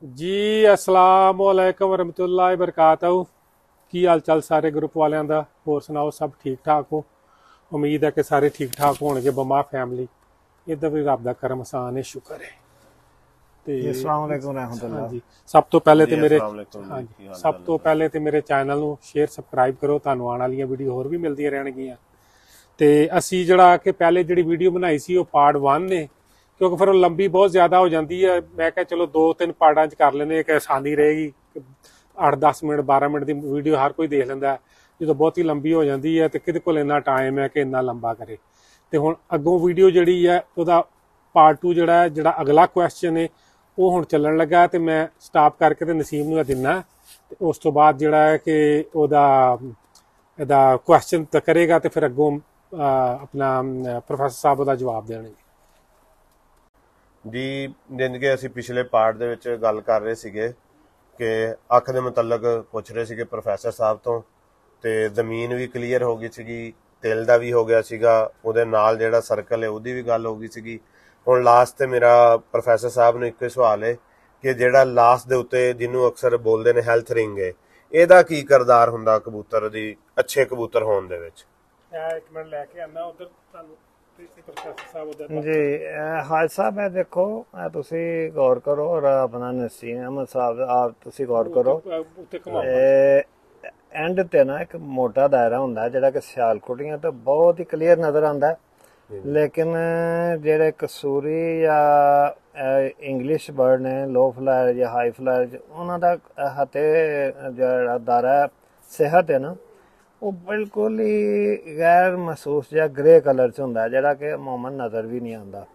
ਜੀ अस्सलाम वालेकुम वरहमतुल्लाहि वबरकातहू। की हाल चाल सारे ग्रुप वालियां दा? होर सुनाओ, सब ठीक ठाक हो? उम्मीद है कि सारे ठीक ठाक होणगे। बमा फैमिली इधर भी रब दा करम आसान है, शुक्र है। ते जी अस्सलाम वालेकुम हाँ रहमतुल्लाह। जी, सब तो पहले तो मेरे हाँ जी सब तो पहले तो मेरे चैनल ਨੂੰ शेयर सबसक्राइब करो। ਤੁਹਾਨੂੰ ਆਉਣ ਵਾਲੀਆਂ ਵੀਡੀਓ ਹੋਰ ਵੀ ਮਿਲਦੀਆਂ ਰਹਿਣਗੀਆਂ। ਤੇ ਅਸੀਂ ਜਿਹੜਾ ਕਿ ਪਹਿਲੇ ਜਿਹੜੀ ਵੀਡੀਓ ਬਣਾਈ ਸੀ ਉਹ ਪਾਰਟ 1 ਨੇ, ਕਿਉਂਕਿ ਫਿਰ ਉਹ ਲੰਬੀ ਬਹੁਤ ਜ਼ਿਆਦਾ ਹੋ ਜਾਂਦੀ ਹੈ। ਮੈਂ ਕਿਹਾ ਚਲੋ 2-3 ਪਾਰਟਾਂ 'ਚ ਕਰ ਲੈਂਦੇ, ਇੱਕ ਆਸਾਨੀ ਰਹੇਗੀ। 8-10 ਮਿੰਟ 12 ਮਿੰਟ ਦੀ ਵੀਡੀਓ ਹਰ ਕੋਈ ਦੇਖ ਲੈਂਦਾ। ਜਦੋਂ ਬਹੁਤੀ ਲੰਬੀ ਹੋ ਜਾਂਦੀ ਹੈ ਤੇ ਕਿਹਦੇ ਕੋਲ ਇੰਨਾ ਟਾਈਮ ਹੈ ਕਿ ਇੰਨਾ ਲੰਬਾ ਕਰੇ। ਤੇ ਹੁਣ ਅੱਗੋਂ ਵੀਡੀਓ ਜਿਹੜੀ ਹੈ ਉਹਦਾ ਪਾਰਟ 2 ਜਿਹੜਾ ਅਗਲਾ ਕੁਐਸਚਨ ਹੈ ਉਹ ਹੁਣ ਚੱਲਣ ਲੱਗਾ, ਤੇ ਮੈਂ ਸਟਾਪ ਕਰਕੇ ਤੇ ਨਸੀਮ ਨੂੰ ਦਿੰਨਾ। ਤੇ ਉਸ ਤੋਂ ਬਾਅਦ ਜਿਹੜਾ ਹੈ ਕਿ ਇਹਦਾ ਕੁਐਸਚਨ ਤਾਂ ਕਰੇਗਾ ਤੇ ਫਿਰ ਅੱਗੋਂ ਆਪਣਾ ਪ੍ਰੋਫੈਸਰ ਸਾਹਿਬ ਉਹਦਾ ਜਵਾਬ ਦੇਣਗੇ। ਜੀ ਜਿੰਨ ਕਿ ਅਸੀਂ ਪਿਛਲੇ ਪਾਰਟ ਦੇ ਵਿੱਚ ਗੱਲ ਕਰ ਰਹੇ ਸੀਗੇ ਕਿ ਅੱਖ ਦੇ ਮੁਤਲਕ ਪੁੱਛ ਰਹੇ ਸੀਗੇ ਪ੍ਰੋਫੈਸਰ ਸਾਹਿਬ ਤੋਂ, ਤੇ ਜ਼ਮੀਨ ਵੀ ਕਲੀਅਰ ਹੋ ਗਈ ਸੀਗੀ, ਤਿਲ ਦਾ ਵੀ ਹੋ ਗਿਆ ਸੀਗਾ, ਉਹਦੇ ਨਾਲ ਜਿਹੜਾ ਸਰਕਲ ਹੈ ਉਹਦੀ ਵੀ ਗੱਲ ਹੋ ਗਈ ਸੀਗੀ। ਹੁਣ ਲਾਸਟ ਤੇ ਮੇਰਾ ਪ੍ਰੋਫੈਸਰ ਸਾਹਿਬ ਨੂੰ ਇੱਕੋ ਹੀ ਸਵਾਲ ਹੈ ਕਿ ਜਿਹੜਾ ਲਾਸਟ ਦੇ ਉੱਤੇ ਜਿਹਨੂੰ ਅਕਸਰ ਬੋਲਦੇ ਨੇ ਹੈਲਥ ਰਿੰਗ ਹੈ, ਇਹਦਾ ਕੀ ਕਿਰਦਾਰ ਹੁੰਦਾ ਕਬੂਤਰ ਦੀ ਅੱਛੇ ਕਬੂਤਰ ਹੋਣ ਦੇ ਵਿੱਚ? ਇੱਕ ਮਿੰਟ ਲੈ ਕੇ ਆਣਾ ਉਧਰ ਤੁਹਾਨੂੰ ਪ੍ਰੋਫੈਸਰ ਸਾਹਿਬ ਉਧਰ ਜੀ ਹਾਜ ਸਾਹਿਬ ਇਹ ਦੇਖੋ, ਤੁਸੀਂ ਗੌਰ ਕਰੋ ਔਰ ਆਪਣਾ ਨਸੀਮ ਅਹਿਮਦ ਸਾਹਿਬ ਆਪ ਤੁਸੀਂ ਗੌਰ ਕਰੋ। ਉੱਤੇ ਘੁਮਾਓ। ਐਂਡ ਤੇ ਨਾ ਇੱਕ ਮੋਟਾ ਦਾਇਰਾ ਹੁੰਦਾ ਜਿਹੜਾ ਕਿ ਸਿਆਲਕੋਟੀਆਂ ਤੋਂ ਬਹੁਤ ਹੀ ਕਲੀਅਰ ਨਜ਼ਰ ਆਉਂਦਾ, ਲੇਕਿਨ ਜਿਹੜੇ ਕਸੂਰੀ ਜਾਂ ਇੰਗਲਿਸ਼ ਬਰਡ ਨੇ ਲੋ ਫਲਾਇਰ ਜਾਂ ਹਾਈ ਫਲਾਇਰ, ਉਹਨਾਂ ਦਾ ਹੱਥੇ ਜਿਹੜਾ ਦਾਇਰਾ ਸਿਹਤ ਹੈ ਨਾ ਉਹ ਬਿਲਕੁਲ ਹੀ ਗੈਰ ਮਹਿਸੂਸ ਜਾਂ ਗ੍ਰੇ ਕਲਰ 'ਚ ਹੁੰਦਾ, ਜਿਹੜਾ ਕਿ ਅਮੂਮਨ ਨਜ਼ਰ ਵੀ ਨਹੀਂ ਆਉਂਦਾ।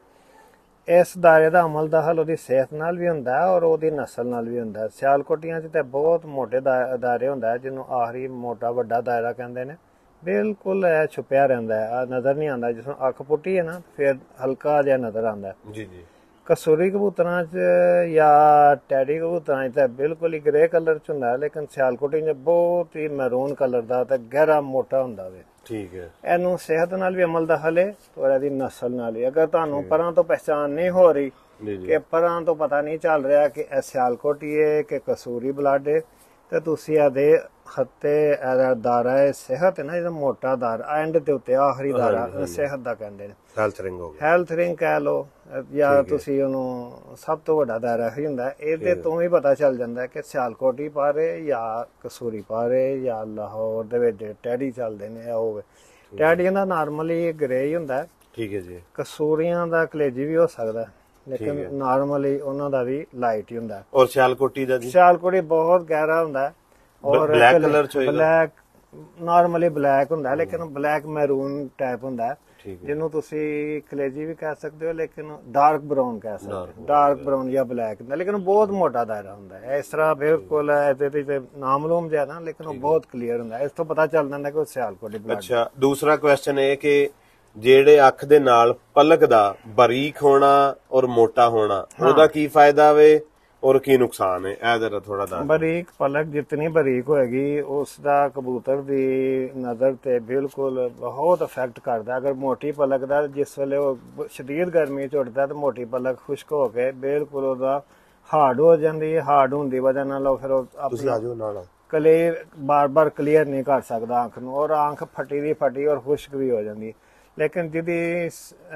ਇਸ ਦਾਇਰੇ ਦਾ ਅਮਲ ਦਖਲ ਉਹਦੀ ਸਿਹਤ ਨਾਲ ਵੀ ਹੁੰਦਾ ਔਰ ਉਹਦੀ ਨਸਲ ਨਾਲ ਵੀ ਹੁੰਦਾ। ਸਿਆਲਕੋਟੀਆਂ 'ਚ ਤਾਂ ਬਹੁਤ ਮੋਟੇ ਦਾਇਰੇ ਹੁੰਦਾ ਜਿਹਨੂੰ ਆਖਰੀ ਮੋਟਾ ਵੱਡਾ ਦਾਇਰਾ ਕਹਿੰਦੇ ਨੇ, ਬਿਲਕੁਲ ਛੁਪਿਆ ਰਹਿੰਦਾ ਹੈ, ਨਜ਼ਰ ਨਹੀਂ ਆਉਂਦਾ। ਜਿਸ ਨੂੰ ਅੱਖ ਪੁੱਟੀ ਹੈ ਨਾ ਫਿਰ ਹਲਕਾ ਜਿਹਾ ਨਜ਼ਰ ਆਉਂਦਾ। ਜੀ ਜੀ। ਕਸੂਰੀ ਕਬੂਤਰਾਂ 'ਚ ਜਾਂ ਟੈਡੀ ਕਬੂਤਰਾਂ 'ਚ ਤਾਂ ਬਿਲਕੁਲ ਹੀ ਗ੍ਰੇ ਕਲਰ 'ਚ ਹੁੰਦਾ, ਲੇਕਿਨ ਸਿਆਲਕੋਟੀ 'ਚ ਬਹੁਤ ਹੀ ਮੈਰੂਨ ਕਲਰ ਦਾ ਤੇ ਗਹਿਰਾ ਮੋਟਾ ਹੁੰਦਾ ਵੇ। ਠੀਕ ਹੈ। ਇਹਨੂੰ ਸਿਹਤ ਨਾਲ ਵੀ ਅਮਲ ਦਖਲ ਹੈ ਔਰ ਇਹਦੀ ਨਸਲ ਨਾਲ ਵੀ। ਅਗਰ ਤੁਹਾਨੂੰ ਪਰਾਂ ਤੋਂ ਪਹਿਚਾਣ ਨਹੀਂ ਹੋ ਰਹੀ ਕਿ ਪਰਾਂ ਤੋਂ ਪਤਾ ਨਹੀਂ ਚੱਲ ਰਿਹਾ ਕਿ ਇਹ ਸਿਆਲਕੋਟੀ ਹੈ ਕਿ ਕਸੂਰੀ ਬਲੱਡ ਹੈ, ਤੇ ਤੁਸੀਂ ਇਹਦੇ ਹੱਤੇ ਇਹਦਾ ਦਾਇਰਾ ਹੈ ਸਿਹਤ ਹੈ ਨਾ, ਜਿਹੜਾ ਮੋਟਾ ਦਾਇਰਾ ਐਂਡ ਦੇ ਉੱਤੇ ਆਖਰੀ ਦਾਇਰਾ ਸਿਹਤ ਦਾ ਕਹਿੰਦੇ ਨੇ। ਹੈਲਥ ਰਿੰਗ ਹੋ ਗਿਆ, ਹੈਲਥ ਰਿੰਗ ਕਹਿ ਲਓ ਜਾਂ ਤੁਸੀਂ ਉਹਨੂੰ ਸਭ ਤੋਂ ਵੱਡਾ ਦਾਇਰਾ ਹੀ ਹੁੰਦਾ। ਇਹਦੇ ਤੋਂ ਹੀ ਪਤਾ ਚੱਲ ਜਾਂਦਾ ਕਿ ਸਿਆਲਕੋਟੀ ਪਾ ਰਹੇ ਜਾਂ ਕਸੂਰੀ ਪਾ ਰਹੇ ਜਾਂ ਲਾਹੌਰ ਦੇ ਵਿੱਚ ਟੈਡੀ ਚੱਲਦੇ ਨੇ ਉਹ। ਟੈਡੀਆਂ ਦਾ ਨਾਰਮਲੀ ਗ੍ਰੇ ਹੀ ਹੁੰਦਾ। ਠੀਕ ਹੈ ਜੀ। ਕਸੂਰੀਆਂ ਦਾ ਕਲੇਜੀ ਵੀ ਹੋ ਸਕਦਾ, ਲੇਕਿਨ ਨਾਰਮਲੀ ਉਹਨਾਂ ਦਾ ਵੀ ਲਾਈਟ ਹੀ ਹੁੰਦਾ। ਔਰ ਸਿਆਲਕੋਟੀ ਦਾ ਜੀ? ਸਿਆਲਕੋਟੀ ਬਹੁਤ ਗਹਿਰਾ ਹੁੰਦਾ ਔਰ ਬਲੈਕ ਕਲਰ ਚ ਹੋਏਗਾ। ਬਲੈਕ ਨਾਰਮਲੀ ਬਲੈਕ ਹੁੰਦਾ, ਲੇਕਿਨ ਬਲੈਕ ਮੈਰੂਨ ਟਾਈਪ ਹੁੰਦਾ, ਜਿਹਨੂੰ ਤੁਸੀਂ ਕਲੇਜੀ ਵੀ ਕਹਿ ਸਕਦੇ ਹੋ, ਲੇਕਿਨ ਡਾਰਕ ਬਰਾਊਨ ਕਹਿ ਸਕਦੇ ਹੋ। ਡਾਰਕ ਬਰਾਊਨ ਜਾਂ ਬਲੈਕ ਹੁੰਦਾ, ਲੇਕਿਨ ਬਹੁਤ ਮੋਟਾ ਦਾਇਰਾ ਹੁੰਦਾ ਹੈ। ਇਸ ਤਰ੍ਹਾਂ ਬਿਲਕੁਲ ਇਹਦੇ ਤੇ ਨਾਮਲੂਮ ਜਿਹਾ ਨਾ, ਲੇਕਿਨ ਉਹ ਬਹੁਤ ਕਲੀਅਰ ਹੁੰਦਾ। ਇਸ ਤੋਂ ਪਤਾ ਚੱਲ ਜਾਂਦਾ ਕਿ ਉਹ ਸਿਆਲਕੋਟੀ ਬਲੱਡ। ਅੱਛਾ, ਦੂਸਰਾ ਕੁਐਸਚਨ ਇਹ ਕਿ ਜਿਹੜੇ ਅੱਖ ਦੇ ਨਾਲ ਪਲਕ ਦਾ ਬਰੀਕ ਹੋਣਾ ਔਰ ਮੋਟਾ ਹੋਣਾ, ਉਹਦਾ ਕੀ ਫਾਇਦਾ ਵੇ ਔਰ ਕੀ ਨੁਕਸਾਨ ਹੈ? ਇਹ ਜਰਾ ਥੋੜਾ ਦੱਸ। ਬਰੀਕ ਪਲਕ ਜਿਤਨੀ ਬਰੀਕ ਹੋਏਗੀ ਉਸ ਦਾ ਕਬੂਤਰ ਦੀ ਨਜ਼ਰ ਤੇ ਬਿਲਕੁਲ ਬਹੁਤ ਇਫੈਕਟ ਕਰਦਾ। ਅਗਰ ਮੋਟੀ ਪਲਕ ਦਾ ਜਿਸ ਵੇਲੇ ਉਹ ਸ਼ਦੀਦ ਗਰਮੀ ਚ ਉੱਡਦਾ ਤੇ ਮੋਟੀ ਪਲਕ ਖੁਸ਼ਕ ਹੋ ਕੇ ਬਿਲਕੁਲ ਉਹਦਾ ਹਾਰਡ ਹੋ ਜਾਂਦੀ ਹੈ। ਹਾਰਡ ਹੋਣ ਦੀ ਵਜ੍ਹਾ ਨਾਲ ਉਹ ਫਿਰ ਆਪਣਾ ਕਲੀਅਰ ਬਾਰ-ਬਾਰ ਕਲੀਅਰ ਨਹੀਂ ਕਰ ਸਕਦਾ ਅੱਖ ਨੂੰ, ਔਰ ਅੱਖ ਫਟੀ ਦੀ ਫਟੀ ਔਰ ਖੁਸ਼ਕ ਵੀ ਹੋ ਜਾਂਦੀ। ਲੇਕਿਨ ਜਿਹਦੀ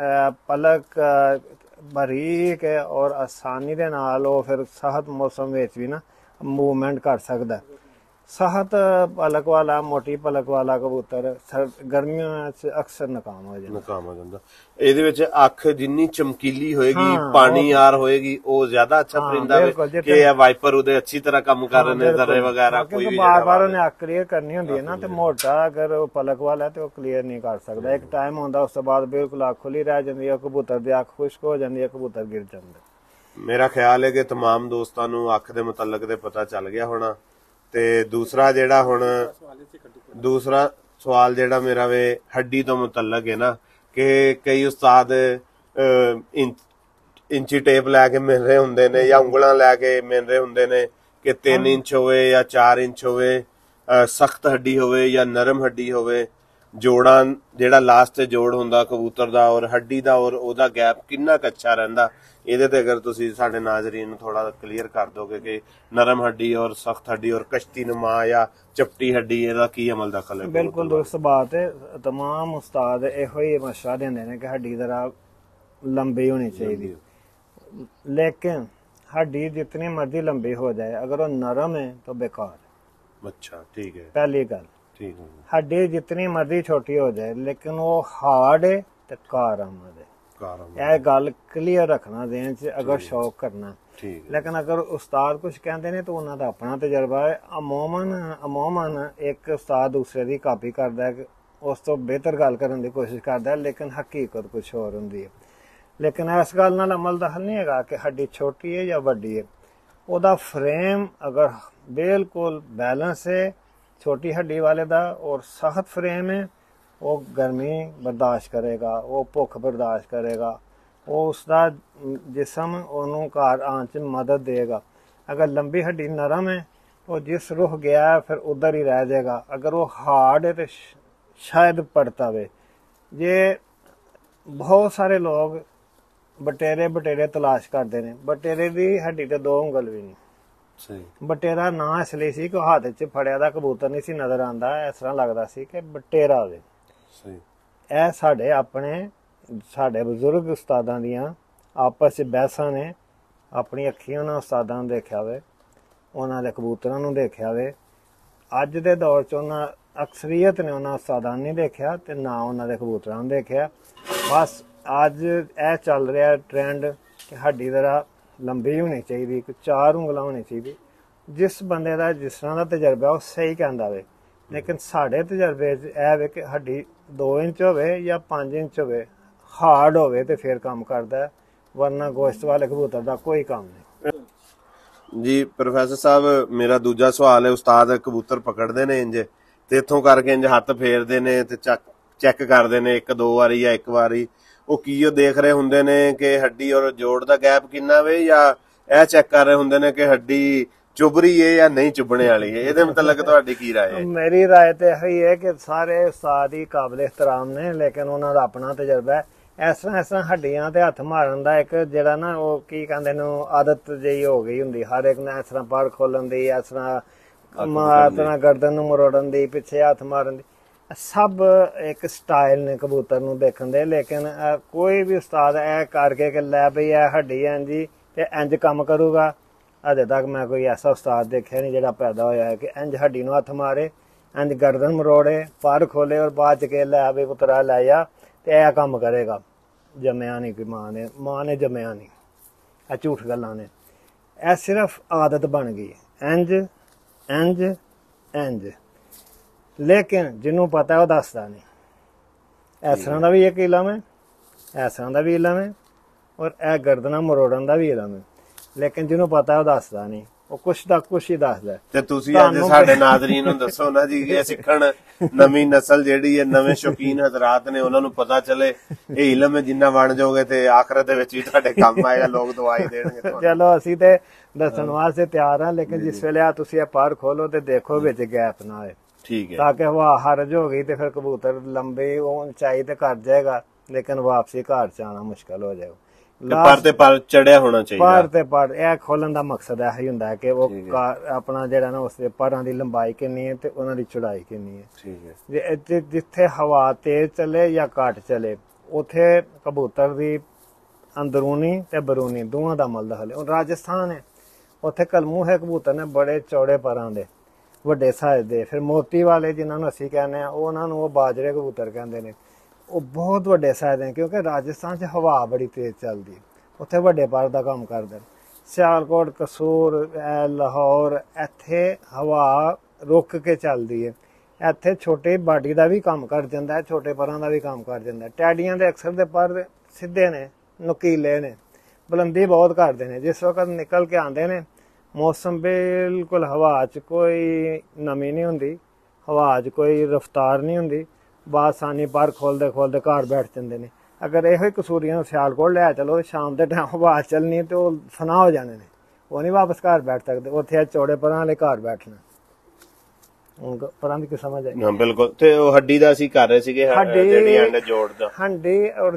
ਪਲਕ ਬਰੀਕ ਹੈ ਔਰ ਆਸਾਨੀ ਦੇ ਨਾਲ ਉਹ ਫਿਰ ਸਖਤ ਮੌਸਮ ਵਿੱਚ ਵੀ ਨਾ ਮੂਵਮੈਂਟ ਕਰ ਸਕਦਾ। ਸਖਤ ਪਲਕ ਵਾਲਾ ਮੋਟੀ ਪਲਕ ਵਾਲਾ ਕਬੂਤਰ ਗਰਮੀਆਂ 'ਚ ਅਕਸਰ ਨਾਕਾਮ ਹੋ ਜਾਂਦਾ। ਇਹਦੇ ਵਿੱਚ ਅੱਖ ਜਿੰਨੀ ਚਮਕੀਲੀ ਹੋਏਗੀ, ਪਾਣੀਯਾਰ ਹੋਏਗੀ, ਉਹ ਜ਼ਿਆਦਾ ਅੱਛਾ ਪਰਿੰਦਾ ਕਿ ਇਹ ਵਾਈਪਰ ਉਹਦੇ ਅੱਛੀ ਤਰ੍ਹਾਂ ਕੰਮ ਕਰ ਰਹੇ ਨੇ, ਜ਼ਰੇ ਵਗੈਰਾ ਕੋਈ ਵੀ ਬਾਰ-ਬਾਰ ਉਹਨੇ ਅੱਖ ਕਲੀਅਰ ਕਰਨੀ ਹੁੰਦੀ ਹੈ ਨਾ, ਤੇ ਮੋਟਾ ਅਗਰ ਉਹ ਪਲਕ ਵਾਲਾ ਤੇ ਉਹ ਕਲੀਅਰ ਨਹੀਂ ਕਰ ਸਕਦਾ। ਇੱਕ ਟਾਈਮ ਹੁੰਦਾ ਉਸ ਤੋਂ ਬਾਅਦ ਬਿਲਕੁਲ ਅੱਖ ਖੁੱਲੀ ਰਹਿ ਜਾਂਦੀ ਹੈ, ਕਬੂਤਰ ਦੀ ਅੱਖ ਖੁਸ਼ਕ ਹੋ ਜਾਂਦੀ ਹੈ, ਕਬੂਤਰ ਗਿਰ ਜਾਂਦਾ। ਮੇਰਾ ਖਿਆਲ ਹੈ ਕਿ ਤਮਾਮ ਦੋਸਤਾਂ ਨੂੰ ਅੱਖ ਦੇ ਮੁਤਲਕ ਤੇ ਪਤਾ ਚੱਲ ਗਿਆ ਹੋਣਾ। ਤੇ ਦੂਸਰਾ ਜਿਹੜਾ ਹੁਣ ਦੂਸਰਾ ਸਵਾਲ ਜਿਹੜਾ ਮੇਰਾ ਵੇ ਹੱਡੀ ਤੋਂ ਮੁਤਲਕ ਹੈ ਨਾ, ਕਿ ਕਈ ਉਸਤਾਦ ਇੰਚੀ ਟੇਪ ਲੈ ਕੇ ਮਿਲ ਰਹੇ ਹੁੰਦੇ ਨੇ ਜਾਂ ਉਂਗਲਾਂ ਲੈ ਕੇ ਮਿਲ ਰਹੇ ਹੁੰਦੇ ਨੇ ਕਿ 3 ਇੰਚ ਹੋਵੇ ਜਾਂ 4 ਇੰਚ ਹੋਵੇ, ਸਖਤ ਹੱਡੀ ਹੋਵੇ ਜਾਂ ਨਰਮ ਹੱਡੀ ਹੋਵੇ। ਜੋੜਾਂ ਜਿਹੜਾ ਲਾਸਟ ਤੇ ਜੋੜ ਹੁੰਦਾ ਕਬੂਤਰ ਦਾ ਔਰ ਹੱਡੀ ਦਾ ਔਰ ਉਹਦਾ ਗੈਪ ਕਿੰਨਾ ਕੁ ਅੱਛਾ ਰਹਿੰਦਾ, ਇਹਦੇ ਤੇ ਅਗਰ ਤੁਸੀਂ ਸਾਡੇ ਨਾਜ਼ਰੀਨ ਨੂੰ ਥੋੜਾ ਕਲੀਅਰ ਕਰ ਦੋਗੇ ਕਿ ਨਰਮ ਹੱਡੀ ਔਰ ਸਖਤ ਹੱਡੀ ਔਰ ਕਸ਼ਤੀ ਨੁਮਾ ਜਾਂ ਚਪਟੀ ਹੱਡੀ ਇਹਦਾ ਕੀ ਅਮਲ ਦਖਲ ਹੈ? ਬਿਲਕੁਲ ਦੁਰਸਤ ਬਾਤ ਹੈ। तमाम ਉਸਤਾਦ ਇਹੋ ਹੀ ਮਸ਼ਵਰਾ ਦਿੰਦੇ ਨੇ ਕਿ ਹੱਡੀ ਜ਼ਰਾ लंबी होनी चाहिए, लेकिन हड्डी जितनी मर्जी लंबी हो जाए अगर वो नरम है तो बेकार है। अच्छा ठीक है, पहली गल। ठीक है। हड्डी जितनी मर्जी छोटी हो जाए लेकिन वो हार्ड है तो कारआमद है, यह गल क्लियर रखना देन च अगर शौक करना। लेकिन अगर उस्ताद कुछ कहते हैं तो उन्होंने अपना तजर्बा है। अमूमन एक उस्ताद दूसरे की कापी करता है, उस तो बेहतर गल करने की कोशिश करता है, लेकिन हकीकत कुछ होर होंदी है। लेकिन इस गल नाल अमल दा हल नहीं है कि हड्डी छोटी है या वड्डी है। ਉਹਦਾ फ्रेम अगर बिल्कुल बैलेंस है छोटी हड्डी वाले दा और सख्त फ्रेम है, वो गर्मी बर्दाश्त करेगा, वो भुख बर्दाश्त करेगा, वो उसका जिसम ਉਹਨੂੰ ਘਰ आने च मदद देगा। अगर लंबी हड्डी नरम है वो जिस रुख गया फिर उधर ही रह जाएगा। अगर वो हार्ड है तो शायद पड़ता वे। जे बहुत सारे लोग बटेरे तलाश करते हैं, बटेरे की हड्डी तो 2 ਉਂਗਲ भी नहीं। बटेरा ना इसलिए सी कि हाथ च फड़िया दा कबूतर नहीं सी नजर आंदा, इस तरह लगता सी कि बटेरा वे। ਇਹ ਸਾਡੇ ਆਪਣੇ ਸਾਡੇ ਬਜ਼ੁਰਗ ਉਸਤਾਦਾਂ ਦੀਆਂ ਆਪਸ ਚ ਬਹਿਸਾਂ ਨੇ। ਆਪਣੀ ਅੱਖੀਂ ਉਹਨਾਂ ਉਸਤਾਦਾਂ ਨੂੰ ਦੇਖਿਆ ਵੇ, ਉਹਨਾਂ ਦੇ ਕਬੂਤਰਾਂ ਨੂੰ ਦੇਖਿਆ ਵੇ। ਅੱਜ ਦੇ ਦੌਰ ਚ ਉਹਨਾਂ ਅਕਸਰੀਅਤ ਨੇ ਉਹਨਾਂ ਉਸਤਾਦਾਂ ਨੂੰ ਨਹੀਂ ਦੇਖਿਆ ਤੇ ਨਾ ਉਹਨਾਂ ਦੇ ਕਬੂਤਰਾਂ ਨੂੰ ਦੇਖਿਆ। ਬਸ ਅੱਜ ਇਹ ਚੱਲ ਰਿਹਾ ਟ੍ਰੈਂਡ ਕਿ ਹੱਡੀ ਜ਼ਰਾ ਲੰਬੀ ਹੋਣੀ ਚਾਹੀਦੀ, 4 ਉਂਗਲਾਂ ਹੋਣੀ ਚਾਹੀਦੀ। ਜਿਸ ਬੰਦੇ ਦਾ ਜਿਸ ਤਰ੍ਹਾਂ ਦਾ ਤਜਰਬਾ ਉਹ ਸਹੀ ਕਹਿੰਦਾ ਵੇ, ਲੇਕਿਨ ਸਾਡੇ ਤਜਰਬੇ 'ਚ ਇਹ ਵੇ ਕਿ ਹੱਡੀ 2 ਇੰਚ ਹੋਵੇ ਜਾਂ 5 ਇੰਚ ਹੋਵੇ, ਹਾਰਡ ਹੋਵੇ ਤੇ ਫਿਰ ਕੰਮ ਕਰਦਾ, ਵਰਨਾ ਗੋਸ਼ਤ ਵਾਲੇ ਕਬੂਤਰ ਦਾ ਕੋਈ ਕੰਮ ਨਹੀਂ। ਜੀ ਪ੍ਰੋਫੈਸਰ ਸਾਹਿਬ, ਮੇਰਾ ਦੂਜਾ ਸਵਾਲ ਹੈ, ਉਸਤਾਦ ਕਬੂਤਰ ਪਕੜਦੇ ਨੇ ਇੰਜ ਤੇ ਇੱਥੋਂ ਕਰਕੇ ਇੰਜ ਹੱਥ ਫੇਰਦੇ ਨੇ ਤੇ ਚੈੱਕ ਕਰਦੇ ਨੇ 1-2 ਵਾਰੀ ਜਾਂ 1 ਵਾਰੀ, ਉਹ ਕੀ ਉਹ ਦੇਖ ਰਹੇ ਹੁੰਦੇ ਨੇ ਕਿ ਹੱਡੀ ਔਰ ਜੋੜ ਦਾ ਗੈਪ ਕਿੰਨਾ ਵੇ, ਜਾਂ ਇਹ ਚੈੱਕ ਕਰ ਰਹੇ ਹੁੰਦੇ ਨੇ ਕਿ ਹੱਡੀ ਚੁਭ ਰਹੀ ਹੈ ਜਾਂ ਨਹੀਂ ਚੁਭਣੇ ਵਾਲੀ ਹੈ? ਇਹਦੇ ਮੁਤਲਕ ਤੁਹਾਡੀ ਕੀ ਰਾਏ ਹੈ? ਮੇਰੀ ਰਾਏ ਤੇ ਇਹੀ ਹੈ ਕਿ ਸਾਰੇ ਉਸਤਾਦ ਹੀ ਕਾਬਿਲ ਇhtਰਾਮ ਨੇ, ਲੇਕਿਨ ਉਹਨਾਂ ਦਾ ਆਪਣਾ ਤਜਰਬਾ ਹੈ। ਇਸ ਤਰ੍ਹਾਂ ਹੱਡੀਆਂ ਤੇ ਹੱਥ ਮਾਰਨ ਦਾ ਇੱਕ ਜਿਹੜਾ ਨਾ ਉਹ ਕੀ ਕਹਿੰਦੇ ਨੇ ਆਦਤ ਜਿਹੀ ਹੋ ਗਈ ਹੁੰਦੀ ਹਰ ਇੱਕ ਨੇ, ਇਸ ਤਰ੍ਹਾਂ ਪਰ ਖੋਲਣ ਦੀ, ਇਸ ਤਰ੍ਹਾਂ ਗਰਦਨ ਨੂੰ ਮਰੋੜਨ ਦੀ, ਪਿੱਛੇ ਹੱਥ ਮਾਰਨ ਦੀ, ਸਭ ਇੱਕ ਸਟਾਈਲ ਨੇ ਕਬੂਤਰ ਨੂੰ ਦੇਖਣ ਦੇ। ਲੇਕਿਨ ਕੋਈ ਵੀ ਉਸਤਾਦ ਇਹ ਕਰਕੇ ਕਿ ਲੈ ਬਈ ਇਹ ਹੱਡੀ ਇੰਝ ਤੇ ਇੰਝ ਕੰਮ ਕਰੂਗਾ, ਅਜੇ ਤੱਕ ਮੈਂ ਕੋਈ ਐਸਾ ਉਸਤਾਦ ਦੇਖਿਆ ਨਹੀਂ ਜਿਹੜਾ ਪੈਦਾ ਹੋਇਆ ਹੈ ਕਿ ਇੰਝ ਹੱਡੀ ਨੂੰ ਹੱਥ ਮਾਰੇ, ਇੰਝ ਗਰਦਨ ਮਰੋੜੇ, ਪਰ ਖੋਲੇ ਔਰ ਬਾਅਦ ਚ ਕੇ ਲੈ ਬਈ ਪੁੱਤਰਾ ਲੈ ਜਾ ਤੇ ਇਹ ਕੰਮ ਕਰੇਗਾ। ਜੰਮਿਆ ਨਹੀਂ ਕੋਈ ਮਾਂ ਨੇ ਜੰਮਿਆ ਨਹੀਂ, ਇਹ ਝੂਠ ਗੱਲਾਂ ਨੇ। ਇਹ ਸਿਰਫ ਆਦਤ ਬਣ ਗਈ ਇੰਝ ਇੰਝ ਇੰਝ। ਲੇਕਿਨ ਜਿਹਨੂੰ ਪਤਾ ਉਹ ਦੱਸਦਾ ਨਹੀਂ। ਇਸ ਤਰ੍ਹਾਂ ਦਾ ਵੀ ਇੱਕ ਇਲਮ ਹੈ, ਇਸ ਤਰ੍ਹਾਂ ਦਾ ਵੀ ਇਲਮ ਹੈ, ਔਰ ਇਹ ਗਰਦਨਾਂ ਮਰੋੜਨ ਦਾ ਵੀ ਇਲਮ ਹੈ। ਲੇਕਿਨ ਜਿਹਨੂੰ ਪਤਾ ਉਹ ਦੱਸਦਾ ਨਹੀਂ, ਉਹ ਕੁਛ ਦਾ ਕੁਛ ਹੀ ਦੱਸਦਾ। ਤੇ ਤੁਸੀਂ ਅੱਜ ਸਾਡੇ ਨਾਜ਼ਰੀਨ ਨੂੰ ਦੱਸੋ ਨਾ ਜੀ, ਇਹ ਸਿੱਖਣ ਨਵੀਂ ਨਸਲ ਜਿਹੜੀ ਹੈ, ਨਵੇਂ ਸ਼ੌਕੀਨ ਹਜ਼ਰਾਤ ਨੇ, ਉਹਨਾਂ ਨੂੰ ਪਤਾ ਚਲੇ ਇਹ ਇਲਮ ਹੈ, ਜਿੰਨਾ ਬਣ ਜਾਓਗੇ ਤੇ ਆਖਰਤ ਦੇ ਵਿੱਚ ਵੀ ਤੁਹਾਡੇ ਕੰਮ ਆਏਗਾ, ਲੋਕ ਦੁਆਈ ਦੇਣਗੇ ਤੁਹਾਨੂੰ। ਚਲੋ ਅਸੀਂ ਤੇ ਦੱਸਣ ਵਾਸਤੇ ਤਿਆਰ ਹਾਂ, ਲੇਕਿਨ ਜਿਸ ਵੇਲੇ ਤੁਸੀਂ ਇਹ ਪਰ ਖੋਲੋ ਤੇ ਦੇਖੋ ਵਿੱਚ ਗੈਪ ਨਾ ਆਏ, ਠੀਕ ਹੈ, ਤਾਂ ਕਿ ਹਵਾ ਹਰਜ ਹੋ ਗਈ ਤੇ ਫਿਰ ਕਬੂਤਰ ਲੰਬੀ ਉਚਾਈ ਤੇ ਕਰ ਜਾਏਗਾ, ਲੇਕਿਨ ਵਾਪਸੀ ਘਰ ਚ ਆਉਣਾ ਮੁਸ਼ਕਲ ਹੋ ਜਾਏਗਾ। ਪਰ ਤੇ ਪਰ ਚੜਿਆ ਹੋਣਾ ਚਾਹੀਦਾ। ਪਰ ਤੇ ਪਰ ਇਹ ਖੋਲਣ ਦਾ ਮਕਸਦ ਇਹ ਹੀ ਹੁੰਦਾ ਹੈ ਕਿ ਉਹ ਆਪਣਾ ਜਿਹੜਾ ਨਾ ਉਸਦੇ ਪਰਾਂ ਦੀ ਲੰਬਾਈ ਕਿੰਨੀ ਹੈ ਤੇ ਉਹਨਾਂ ਦੀ ਚੌੜਾਈ ਕਿੰਨੀ ਹੈ। ਠੀਕ ਹੈ। ਜਿੱਥੇ ਹਵਾ ਤੇਜ਼ ਚੱਲੇ ਜਾਂ ਘੱਟ ਚੱਲੇ, ਉੱਥੇ ਕਬੂਤਰ ਦੀ ਅੰਦਰੂਨੀ ਤੇ ਬਰੂਨੀ ਦੋਵਾਂ ਦਾ ਮਲ ਦਖਲ ਹੈ। ਹੁਣ ਰਾਜਸਥਾਨ ਹੈ, ਉੱਥੇ ਕਲਮੂ ਹੈ ਕਬੂਤਰ ਨੇ ਬੜੇ ਚੌੜੇ ਪਰਾਂ ਦੇ, ਵੱਡੇ ਸਾਈਜ਼ ਦੇ। ਫਿਰ ਮੋਤੀ ਵਾਲੇ ਜਿਨ੍ਹਾਂ ਨੂੰ ਅਸੀਂ ਕਹਿੰਦੇ ਹਾਂ, ਉਹਨਾਂ ਨੂੰ ਉਹ ਬਾਜਰੇ ਕਬੂਤਰ ਕਹਿੰਦੇ ਨੇ, ਉਹ ਬਹੁਤ ਵੱਡੇ ਸਾਈਜ਼ ਦੇ, ਕਿਉਂਕਿ ਰਾਜਸਥਾਨ 'ਚ ਹਵਾ ਬੜੀ ਤੇਜ਼ ਚੱਲਦੀ, ਉੱਥੇ ਵੱਡੇ ਪਰ ਦਾ ਕੰਮ ਕਰਦੇ। ਸਿਆਲਕੋਟ, ਕਸੂਰ, ਲਾਹੌਰ, ਇੱਥੇ ਹਵਾ ਰੁਕ ਕੇ ਚੱਲਦੀ ਹੈ। ਇੱਥੇ ਛੋਟੇ ਬਾਡੀ ਦਾ ਵੀ ਕੰਮ ਕਰ ਜਾਂਦਾ ਹੈ, ਛੋਟੇ ਪਰਾਂ ਦਾ ਵੀ ਕੰਮ ਕਰ ਜਾਂਦਾ। ਟੈਡੀਆਂ ਦੇ ਅਕਸਰ ਦੇ ਪਰ ਸਿੱਧੇ ਨੇ, ਨੁਕੀਲੇ ਨੇ, ਬੁਲੰਦੀ ਬਹੁਤ ਕਰਦੇ ਨੇ। ਜਿਸ ਵਕਤ ਨਿਕਲ ਕੇ ਆਉਂਦੇ ਨੇ, ਮੌਸਮ ਬਿਲਕੁਲ ਹਵਾ 'ਚ ਕੋਈ ਨਮੀ ਨਹੀਂ ਹੁੰਦੀ, ਹਵਾ 'ਚ ਕੋਈ ਰਫਤਾਰ ਨਹੀਂ ਹੁੰਦੀ, ਬਾਸਾਨੀ ਪਰ ਖੋਲਦੇ ਖੋਲਦੇ ਘਰ ਬੈਠ ਜਾਂਦੇ ਨੇ। ਅਗਰ ਇਹੋ ਹੀ ਕਸੂਰੀਆਂ ਨੂੰ ਸਿਆਲਕੋਟ ਲੈ ਚਲੋ, ਸ਼ਾਮ ਦੇ ਟਾਈਮ ਹਵਾ ਚੱਲਣੀ ਤੇ ਉਹ ਫਨਾ ਹੋ ਜਾਣੇ ਨੇ, ਉਹ ਨਹੀਂ ਵਾਪਸ ਘਰ ਬੈਠ ਸਕਦੇ। ਉੱਥੇ ਚੌੜੇ ਪਰਾਂ ਵਾਲੇ ਘਰ ਬੈਠਣਾ। ਹੁਣ ਪਰਾਂ ਦੀ ਕੀ ਸਮਝ ਆਈ। ਹਾਂ ਬਿਲਕੁਲ। ਤੇ ਉਹ ਹੱਡੀ ਦਾ ਅਸੀਂ ਕਰ ਰਹੇ ਸੀਗੇ, ਜਿਹੜੀ ਐਂਡ ਜੋੜ ਦਾ, ਹੱਡੀ ਔਰ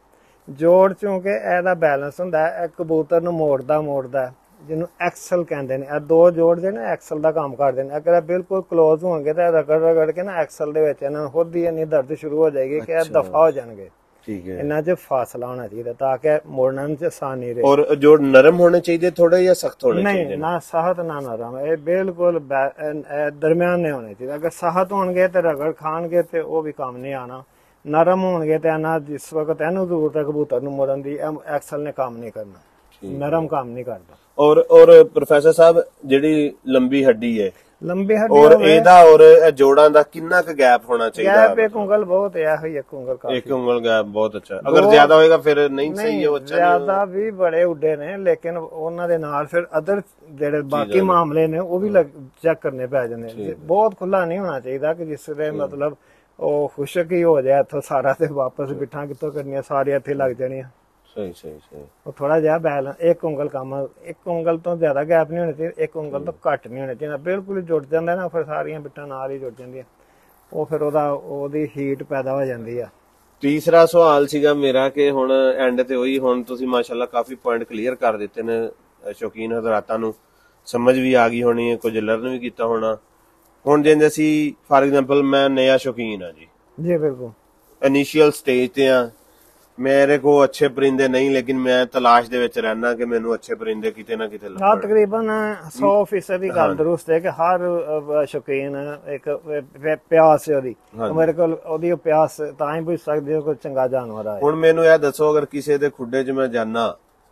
ਜੋੜ ਕਿਉਂਕਿ ਇਹਦਾ ਬੈਲੈਂਸ ਹੁੰਦਾ ਹੈ, ਕਬੂਤਰ ਨੂੰ ਮੋੜਦਾ ਜਿਹਨੂੰ ਐਕਸਲ ਕਹਿੰਦੇ ਨੇ। ਇਹ ਦੋ ਜੋੜ ਦੇ ਨਾ ਐਕਸਲ ਦਾ ਕੰਮ ਕਰਦੇ ਨੇ। ਅਗਰ ਇਹ ਬਿਲਕੁਲ ਕਲੋਜ਼ ਹੋਣਗੇ ਤਾਂ ਰਗੜ ਕੇ ਨਾ ਐਕਸਲ ਦੇ ਵਿੱਚ ਇਹਨਾਂ ਨੂੰ ਖੁਦ ਹੀ ਇੰਨੀ ਦਰਦ ਸ਼ੁਰੂ ਹੋ ਜਾਏਗੀ ਕਿ ਇਹ ਦਫਾ ਹੋ ਜਾਣਗੇ। ਠੀਕ ਹੈ। ਇਹਨਾਂ 'ਚ ਫਾਸਲਾ ਹੋਣਾ ਚਾਹੀਦਾ ਤਾਂ ਕਿ ਮੋੜਨ 'ਚ ਆਸਾਨੀ ਰਹੇ। ਔਰ ਜੋੜ ਨਰਮ ਹੋਣੇ ਚਾਹੀਦੇ ਥੋੜੇ ਜਾਂ ਸਖਤ ਹੋਣੇ ਚਾਹੀਦੇ? ਨਹੀਂ, ਨਾ ਸਖਤ ਨਾ ਨਰਮ, ਇਹ ਬਿਲਕੁਲ ਦਰਮਿਆਨੇ ਹੋਣੇ ਚਾਹੀਦੇ। ਅਗਰ ਸਖਤ ਹੋਣਗੇ ਤੇ ਰਗੜ ਖਾਣਗੇ ਤੇ ਉਹ ਵੀ ਕੰਮ ਨਹੀਂ ਆਣਾ। ਨਰਮ ਹੋਣਗੇ ਤੇ ਇਹਨਾਂ ਜਿਸ ਵਕਤ ਇਹਨੂੰ ਜ਼ਰੂਰਤ ਹੈ ਕਬੂਤਰ ਨੂੰ ਮੋੜਨ ਦੀ, ਐਕਸਲ ਨੇ ਕੰਮ ਨਹੀਂ ਕਰਨਾ, ਨਰਮ ਕੰਮ ਨਹੀਂ ਕਰਦਾ। ਔਰ ਪ੍ਰੋਫੈਸਰ ਸਾਹਿਬ ਜਿਹੜੀ ਲੰਬੀ ਹੱਡੀ ਹੈ, ਲੰਬੀ ਹੱਡੀ ਔਰ ਇਹਦਾ ਔਰ ਜੋੜਾਂ ਦਾ ਕਿੰਨਾ ਕੁ ਗੈਪ ਹੋਣਾ ਚਾਹੀਦਾ? ਗੈਪ 1 ਉਂਗਲ ਬਹੁਤ ਹੈ, ਇਹੋ 1 ਉਂਗਲ ਕਾਫੀ। 1 ਉਂਗਲ ਗੈਪ ਬਹੁਤ ਅੱਛਾ। ਅਗਰ ਜ਼ਿਆਦਾ ਹੋਏਗਾ ਫਿਰ ਨਹੀਂ ਸਹੀ, ਉਹ ਅੱਛਾ ਜ਼ਿਆਦਾ ਵੀ ਬੜੇ ਉੱਡੇ ਨੇ, ਲੇਕਿਨ ਉਹਨਾਂ ਦੇ ਨਾਲ ਫਿਰ ਅਦਰ ਜਿਹੜੇ ਬਾਕੀ ਮਾਮਲੇ ਨੇ ਉਹ ਵੀ ਚੈੱਕ ਕਰਨੇ ਪੈ ਜਾਂਦੇ ਨੇ। ਬਹੁਤ ਖੁੱਲਾ ਨਹੀਂ ਹੋਣਾ ਚਾਹੀਦਾ ਕਿ ਜਿਸ ਦੇ ਮਤਲਬ ਉਹ ਖੁਸ਼ਕ ਹੀ ਹੋ ਜਾਏ ਇੱਥੋਂ ਸਾਰਾ ਤੇ ਵਾਪਸ ਬਿਠਾ ਕਿੱਥੋਂ ਕਰਨੀਆਂ, ਸਾਰੀਆਂ ਇੱਥੇ ਲੱਗ ਜਾਣੀਆਂ। ਸਹੀ। ਉਹ ਥੋੜਾ ਜਿਹਾ ਬੈਲੈਂਸ 1 ਉਂਗਲ ਕੰਮ, 1 ਉਂਗਲ ਤੋਂ ਜ਼ਿਆਦਾ ਗੈਪ ਨਹੀਂ ਹੋਣਾ ਚਾਹੀਦਾ, 1 ਉਂਗਲ ਤੋਂ ਘੱਟ ਨਹੀਂ ਹੋਣਾ ਚਾਹੀਦਾ। ਬਿਲਕੁਲ ਹੀ ਜੁੜ ਜਾਂਦਾ ਨਾ, ਫਿਰ ਸਾਰੀਆਂ ਬਿੱਟਾਂ ਨਾਲ ਹੀ ਜੁੜ ਜਾਂਦੀਆਂ। ਉਹ ਫਿਰ ਉਹਦੀ ਹੀਟ ਪੈਦਾ ਹੋ ਜਾਂਦੀ ਆ। ਤੀਸਰਾ ਸਵਾਲ ਸੀਗਾ ਮੇਰਾ ਕਿ ਹੁਣ ਐਂਡ ਤੇ ਹੋਈ, ਹੁਣ ਤੁਸੀਂ ਮਾਸ਼ਾਅੱਲਾ ਕਾਫੀ ਪੁਆਇੰਟ ਕਲੀਅਰ ਕਰ ਦਿੱਤੇ ਨੇ, ਸ਼ੌਕੀਨ ਹਜ਼ਰਾਤਾਂ ਨੂੰ ਸਮਝ ਵੀ ਆ ਗਈ ਹੋਣੀ ਹੈ, ਕੁਝ ਲਰਨ ਵੀ ਕੀਤਾ ਹੋਣਾ। ਹੁਣ ਜਿਵੇਂ ਅਸੀਂ ਫਾਰ ਐਗਜ਼ਾਮਪਲ ਮੈਂ ਨया ਸ਼ੌਕੀਨ ਆ ਜੀ ਬਿਲਕੁਲ ਇਨੀਸ਼ੀਅਲ ਸਟੇਜ ਤੇ ਆ, ਮੇਰੇ ਕੋ ਅੱਛੇ ਪਰਿੰਦੇ ਨਹੀਂ, ਲੇਕਿਨ ਮੈਂ ਤਲਾਸ਼ ਦੇ ਵਿੱਚ ਰਹਿਣਾ ਕਿ ਮੈਨੂੰ ਅੱਛੇ ਪਰਿੰਦੇ ਕਿਤੇ ਨਾ ਕਿਤੇ ਲੱਭਣ। ਤਕਰੀਬਨ 100% ਦੀ ਗੱਲ ਦਰੁਸਤ ਹੈ ਕਿ ਹਰ ਸ਼ੌਕੀਨ ਇੱਕ ਪਿਆਸ ਹੈ ਉਹਦੀ, ਮੇਰੇ ਕੋਲ ਉਹਦੀ ਪਿਆਸ ਤਾਂ ਹੀ ਪੁੱਛ ਸਕਦੇ ਹੋ ਕੋਈ ਚੰਗਾ ਜਾਨਵਰ ਆ। ਹੁਣ ਮੈਨੂੰ ਇਹ ਦੱਸੋ, ਅਗਰ ਕਿਸੇ ਦੇ ਖੁੱਡੇ 'ਚ ਮੈਂ ਜਾਣਾ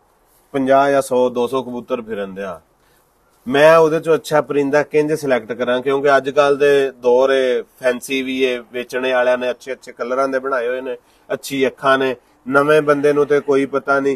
50 ਜਾਂ 100 200 ਕਬੂਤਰ ਫਿਰਨ ਦਿਆ, ਮੈਂ ਉਹਦੇ ਚੋਂ ਅੱਛਾ ਪਰਿੰਦਾ ਕਿੰਜ ਸਿਲੈਕਟ ਕਰਾਂ? ਕਿਉਂਕਿ ਅੱਜ ਕੱਲ ਦੇ ਦੌਰ ਏ, ਫੈਂਸੀ ਵੀ ਏ, ਵੇਚਣੇ ਵਾਲਿਆਂ ਨੇ ਅੱਛੇ ਕਲਰਾਂ ਦੇ ਬਣਾਏ ਹੋਏ ਨੇ, ਅੱਛੀ ਅੱਖਾਂ ਨੇ, ਨਵੇਂ ਬੰਦੇ ਨੂੰ ਤੇ ਕੋਈ ਪਤਾ ਨਹੀਂ।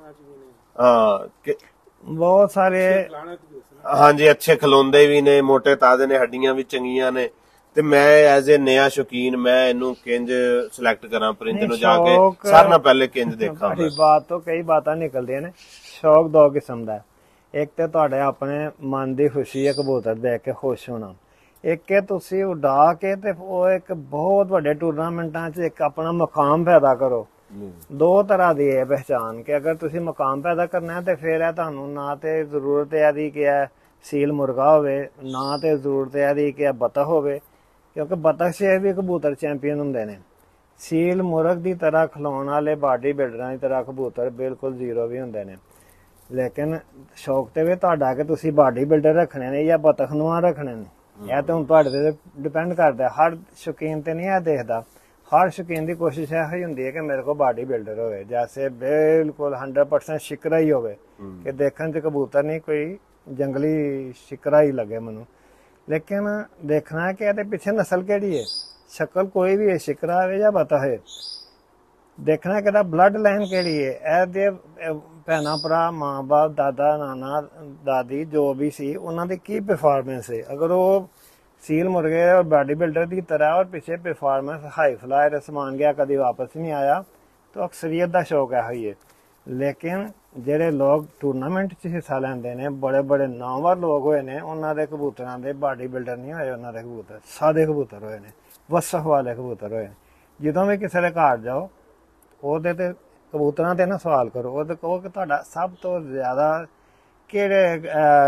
ਹਾਂ ਬਹੁਤ ਸਾਰੇ, ਹਾਂਜੀ ਅੱਛੇ ਖਲੋਂਦੇ ਵੀ ਨੇ, ਮੋਟੇ ਤਾਜ਼ੇ ਨੇ, ਹੱਡੀਆਂ ਵੀ ਚੰਗੀਆਂ ਨੇ, ਤੇ ਮੈਂ ਐਜ਼ ਏ ਨया ਸ਼ੌਕੀਨ ਮੈਂ ਇਹਨੂੰ ਕਿੰਜ ਸਿਲੈਕਟ ਕਰਾਂ ਪਰਿੰਦੇ ਨੂੰ? ਜਾ ਕੇ ਸਾਰਿਆਂ ਨਾਲ ਪਹਿਲੇ ਕਿੰਜ ਦੇਖਾਂ? ਤੁਹਾਡੀ ਬਾਤ ਤੋਂ ਕਈ ਬਾਤਾਂ ਨਿਕਲਦੀਆਂ ਨੇ। ਸ਼ੌਕ ਦੋ ਕਿਸਮ ਦਾ, ਇੱਕ ਤੇ ਤੁਹਾਡੇ ਆਪਣੇ ਮਨ ਦੀ ਖੁਸ਼ੀ ਹੈ ਕਬੂਤਰ ਦੇਖ ਕੇ ਖੁਸ਼ ਹੋਣਾ, ਇੱਕ ਹੈ ਤੁਸੀਂ ਉਡਾ ਕੇ ਤੇ ਉਹ ਇੱਕ ਬਹੁਤ ਵੱਡੇ ਟੂਰਨਾਮੈਂਟਾਂ 'ਚ ਇੱਕ ਆਪਣਾ ਮਕਾਮ ਪੈਦਾ ਕਰੋ। ਦੋ ਤਰ੍ਹਾਂ ਦੀ ਹੈ ਪਹਿਚਾਨ ਕਿ ਅਗਰ ਤੁਸੀਂ ਮਕਾਮ ਪੈਦਾ ਕਰਨਾ ਤੇ ਫਿਰ ਇਹ ਤੁਹਾਨੂੰ ਨਾ ਤੇ ਜ਼ਰੂਰਤ ਹੈ ਇਹਦੀ ਕਿ ਇਹ ਸੀਲ ਮੁਰਗਾ ਹੋਵੇ, ਨਾ ਤੇ ਜ਼ਰੂਰਤ ਹੈ ਇਹਦੀ ਕਿ ਇਹ ਬਤਖ ਹੋਵੇ, ਕਿਉਂਕਿ ਬਤਖ 'ਚ ਵੀ ਕਬੂਤਰ ਚੈਂਪੀਅਨ ਹੁੰਦੇ ਨੇ। ਸੀਲ ਮੁਰਗ ਦੀ ਤਰ੍ਹਾਂ ਖਿਲਾਉਣ ਵਾਲੇ ਬਾਡੀ ਬਿਲਡਰਾਂ ਦੀ ਤਰ੍ਹਾਂ ਕਬੂਤਰ ਬਿਲਕੁਲ ਜ਼ੀਰੋ ਵੀ ਹੁੰਦੇ ਨੇ। ਲੇਕਿਨ ਸ਼ੌਕ ਤੇ ਵੀ ਤੁਹਾਡਾ ਕਿ ਤੁਸੀਂ ਬਾਡੀ ਬਿਲਡਰ ਰੱਖਣੇ ਨੇ ਜਾਂ ਬਤਖਨੂਆਂ ਰੱਖਣੇ ਨੇ, ਇਹ ਤਾਂ ਹੁਣ ਤੁਹਾਡੇ ਤੇ ਡਿਪੈਂਡ ਕਰਦਾ। ਹਰ ਸ਼ੌਕੀਨ ਤੇ ਨਹੀਂ ਇਹ ਦੇਖਦਾ, ਹਰ ਸ਼ੌਕੀਨ ਦੀ ਕੋਸ਼ਿਸ਼ ਇਹ ਹੀ ਹੁੰਦੀ ਹੈ ਕਿ ਮੇਰੇ ਕੋਲ ਬਾਡੀ ਬਿਲਡਰ ਹੋਵੇ, ਜੈਸੇ ਬਿਲਕੁਲ 100% ਸ਼ਿਕਰਾ ਹੀ ਹੋਵੇ ਕਿ ਦੇਖਣ 'ਚ ਕਬੂਤਰ ਨਹੀਂ ਕੋਈ ਜੰਗਲੀ ਸ਼ਿਕਰਾ ਹੀ ਲੱਗੇ ਮੈਨੂੰ। ਲੇਕਿਨ ਦੇਖਣਾ ਕਿ ਇਹਦੇ ਪਿੱਛੇ ਨਸਲ ਕਿਹੜੀ ਹੈ, ਸ਼ਕਲ ਕੋਈ ਵੀ ਹੈ, ਸ਼ਿਕਰਾ ਹੋਵੇ ਜਾਂ ਬਤਖ ਹੈ। ਦੇਖਣਾ ਕਿ ਇਹਦਾ ਬਲੱਡ ਲਾਈਨ ਕਿਹੜੀ ਹੈ, ਇਹਦੇ ਭੈਣਾਂ ਭਰਾ, ਮਾਂ ਬਾਪ, ਦਾਦਾ ਨਾਨਾ ਦਾਦੀ ਜੋ ਵੀ ਸੀ ਉਹਨਾਂ ਦੀ ਕੀ ਪਰਫਾਰਮੈਂਸ ਹੈ। ਅਗਰ ਉਹ ਸੀਲ ਮੁਰਗੇ और बॉडी बिल्डर की तरह और पीछे परफॉर्मेंस हाई फ्लायर समान गया कभी वापस नहीं आया तो अक्सरियत का शौक है ही है। लेकिन ਜਿਹੜੇ ਲੋਕ ਟੂਰਨਾਮੈਂਟ 'ਚ ਹਿੱਸਾ ਲੈਂਦੇ ਨੇ, ਬੜੇ ਬੜੇ ਨਾਮਵਰ ਲੋਕ ਹੋਏ ਨੇ, ਉਹਨਾਂ ਦੇ ਕਬੂਤਰਾਂ ਦੇ ਬਾਡੀ ਬਿਲਡਰ ਨਹੀਂ ਹੋਏ, ਉਹਨਾਂ ਦੇ ਕਬੂਤਰ ਸਾਦੇ ਕਬੂਤਰ ਹੋਏ ਨੇ, ਵਸਖ ਵਾਲੇ ਕਬੂਤਰ ਹੋਏ ਨੇ। ਜਦੋਂ ਵੀ ਕਿਸੇ ਦੇ ਘਰ ਜਾਓ ਉਹਦੇ ਤੇ ਕਬੂਤਰਾਂ ਤੇ ਨਾ ਸਵਾਲ ਕਰੋ, ਉਹਦੇ ਕਹੋ ਕਿ ਤੁਹਾਡਾ ਸਭ ਤੋਂ ਜ਼ਿਆਦਾ ਕਿਹੜੇ